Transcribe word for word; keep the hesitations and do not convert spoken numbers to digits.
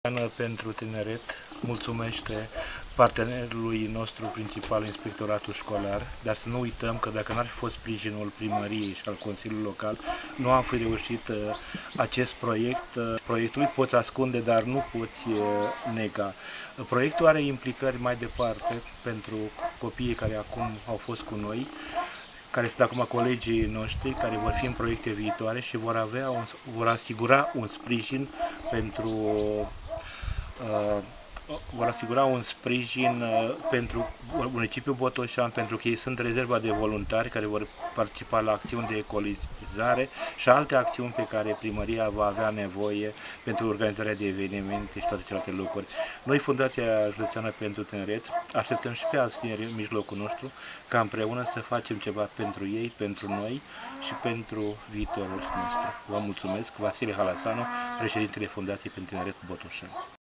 Pentru Tineret mulțumește partenerului nostru principal, Inspectoratul Școlar, dar să nu uităm că dacă n-ar fi fost sprijinul primăriei și al Consiliului Local, nu am fi reușit uh, acest proiect. Uh, proiectul poți ascunde, dar nu poți uh, nega. Proiectul are implicări mai departe pentru copiii care acum au fost cu noi, care sunt acum colegii noștri, care vor fi în proiecte viitoare și vor, avea un, vor asigura un sprijin pentru uh, vor asigura un sprijin uh, pentru municipiul Botoșani, pentru că ei sunt rezerva de voluntari care vor participa la acțiuni de ecologizare și alte acțiuni pe care primăria va avea nevoie pentru organizarea de evenimente și toate celelalte lucruri. Noi, Fundația Județeană pentru Tineret, așteptăm și pe alți tineri în mijlocul nostru ca împreună să facem ceva pentru ei, pentru noi și pentru viitorul nostru. Vă mulțumesc, Vasile Halasanu, președintele Fundației pentru Tineret Botoșani.